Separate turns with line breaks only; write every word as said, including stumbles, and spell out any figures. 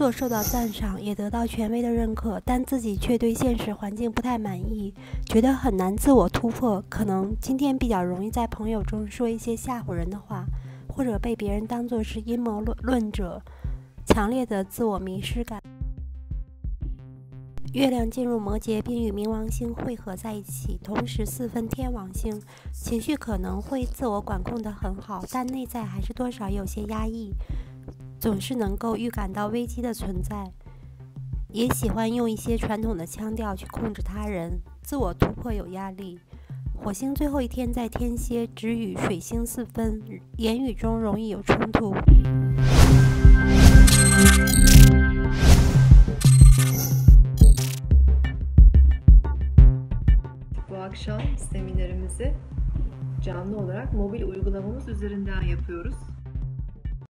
作受到赞赏，也得到权威的认可，但自己却对现实环境不太满意，觉得很难自我突破。可能今天比较容易在朋友中说一些吓唬人的话，或者被别人当作是阴谋论论者，强烈的自我迷失感。月亮进入摩羯并与冥王星汇合在一起，同时四分天王星，情绪可能会自我管控得很好，但内在还是多少有些压抑，总是能够预感到危机的存在，也喜欢用一些传统的腔调去控制他人，自我突破有压力。火星最后一天在天蝎，只与水星四分，言语中容易有冲突。
Bu akşam seminerimizi canlı olarak mobil uygulamamız üzerinden yapıyoruz.